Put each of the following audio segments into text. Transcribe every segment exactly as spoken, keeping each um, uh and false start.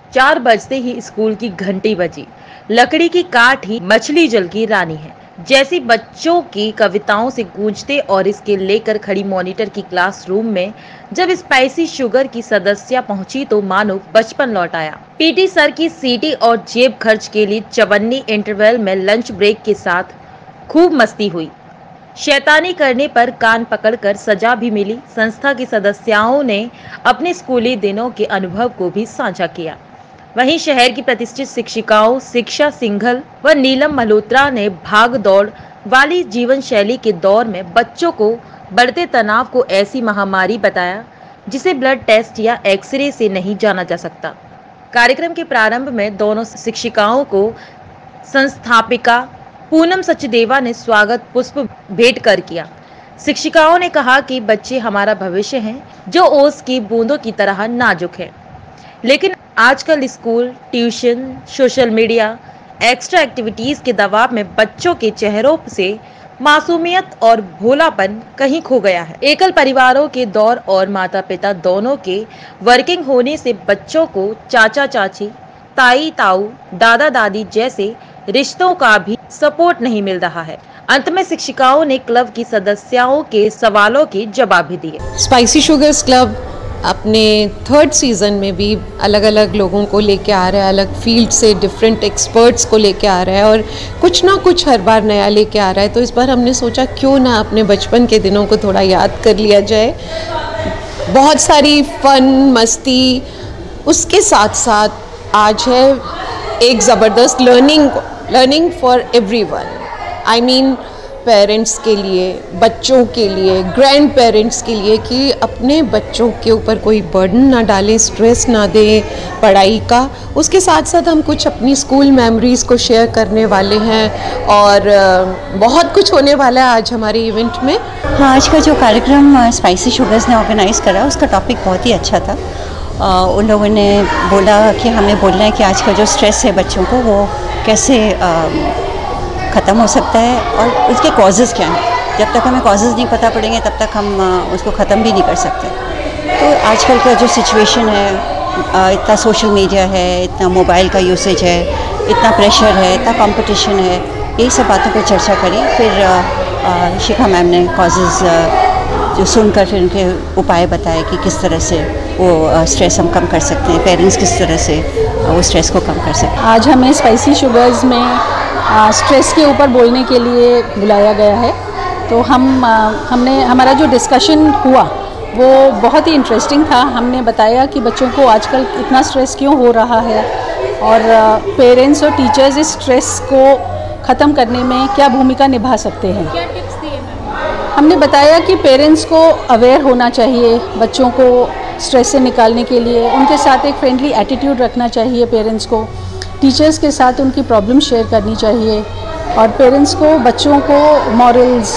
चार बजते ही स्कूल की घंटी बजी। लकड़ी की काठ ही मछली जल की रानी है जैसी बच्चों की कविताओं से गूंजते और इसके लेकर खड़ी मॉनिटर की क्लासरूम में जब स्पाइसी शुगर की सदस्या पहुंची तो मानो बचपन लौट आया। पीटी सर की सीटी और जेब खर्च के लिए चवन्नी इंटरवल में लंच ब्रेक के साथ खूब मस्ती हुई। शैतानी करने पर कान पकड़कर सजा भी मिली। संस्था की सदस्याओं ने अपने स्कूली दिनों के अनुभव को भी साझा किया। वहीं शहर की प्रतिष्ठित शिक्षिकाओं शिक्षा सिंघल व नीलम मल्होत्रा ने भाग दौड़ वाली जीवन शैली के दौर में बच्चों को बढ़ते तनाव को ऐसी महामारी बताया जिसे ब्लड टेस्ट या एक्सरे से नहीं जाना जा सकता। कार्यक्रम के प्रारंभ में दोनों शिक्षिकाओं को संस्थापिका पूनम सचदेवा ने स्वागत पुष्प भेंट कर किया। शिक्षिकाओं ने कहा कि बच्चे हमारा भविष्य हैं जो ओस की बूंदों की तरह नाजुक है, लेकिन आजकल school, tuition, social media, extra activities के दबाव में बच्चों के चेहरों से मासूमियत और भोलापन कहीं खो गया है। एकल परिवारों के दौर और माता पिता दोनों के वर्किंग होने से बच्चों को चाचा चाची, ताई ताऊ, दादा दादी जैसे रिश्तों का भी सपोर्ट नहीं मिल रहा है। अंत में शिक्षिकाओं ने क्लब की सदस्यों के सवालों के जवाब भी दिए। स्पाइसी शुगर्स क्लब अपने थर्ड सीजन में भी अलग अलग लोगों को लेके आ रहा है, अलग फील्ड से डिफरेंट एक्सपर्ट्स को लेके आ रहा है और कुछ ना कुछ हर बार नया लेके आ रहा है। तो इस बार हमने सोचा क्यों ना अपने बचपन के दिनों को थोड़ा याद कर लिया जाए। बहुत सारी फन मस्ती, उसके साथ साथ आज है एक ज़बरदस्त learning learning for everyone. I mean parents के लिए, बच्चों के लिए, ग्रैंड पेरेंट्स के लिए कि अपने बच्चों के ऊपर कोई बर्डन ना डालें, स्ट्रेस ना दें पढ़ाई का। उसके साथ साथ हम कुछ अपनी स्कूल मेमोरीज़ को शेयर करने वाले हैं और बहुत कुछ होने वाला है आज हमारे इवेंट में। हाँ, आज का जो कार्यक्रम स्पाइसी शुगर्स ने ऑर्गेनाइज़ करा उसका टॉपिक बहुत ही अच्छा था। आ, उन लोगों ने बोला कि हमें बोलना है कि आज का जो स्ट्रेस है बच्चों को वो कैसे ख़त्म हो सकता है और उसके कॉजेज़ क्या हैं। जब तक हमें कॉजेज़ नहीं पता पड़ेंगे तब तक हम आ, उसको ख़त्म भी नहीं कर सकते। तो आजकल का जो सिचुएशन है, आ, इतना सोशल मीडिया है, इतना मोबाइल का यूसेज है, इतना प्रेशर है, इतना कंपटीशन है, यही सब बातों पर चर्चा करी। फिर आ, आ, शिखा मैम ने कॉजेज़ जो सुनकर फिर उनके उपाय बताए कि किस तरह से वो स्ट्रेस हम कम कर सकते हैं, पेरेंट्स किस तरह से वो स्ट्रेस को कम कर सकते हैं। आज हमें स्पाइसी शुगर्स में आ, स्ट्रेस के ऊपर बोलने के लिए बुलाया गया है। तो हम आ, हमने हमारा जो डिस्कशन हुआ वो बहुत ही इंटरेस्टिंग था। हमने बताया कि बच्चों को आजकल इतना स्ट्रेस क्यों हो रहा है और पेरेंट्स और टीचर्स इस स्ट्रेस को ख़त्म करने में क्या भूमिका निभा सकते हैं। क्या टिप्स दिए मैम? हमने बताया कि पेरेंट्स को अवेयर होना चाहिए, बच्चों को स्ट्रेस से निकालने के लिए उनके साथ एक फ्रेंडली एटीट्यूड रखना चाहिए। पेरेंट्स को टीचर्स के साथ उनकी प्रॉब्लम शेयर करनी चाहिए और पेरेंट्स को बच्चों को मॉरल्स,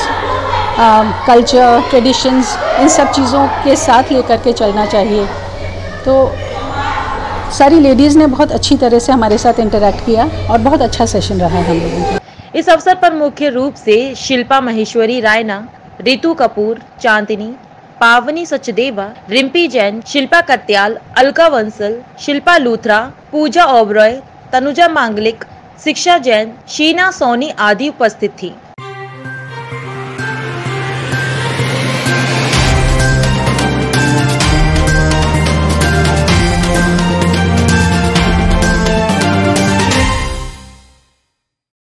कल्चर, ट्रेडिशंस, इन सब चीज़ों के साथ ले करके चलना चाहिए। तो सारी लेडीज़ ने बहुत अच्छी तरह से हमारे साथ इंटरेक्ट किया और बहुत अच्छा सेशन रहा हम लोगों का। इस अवसर पर मुख्य रूप से शिल्पा महेश्वरी रायना, रितु कपूर, चांदनी, पावनी सचदेवा, रिम्पी जैन, शिल्पा कत्याल, अलका वंसल, शिल्पा लूथरा, पूजा ओबरॉय, तनुजा मांगलिक, शिक्षा जैन, शीना सोनी आदि उपस्थित थी।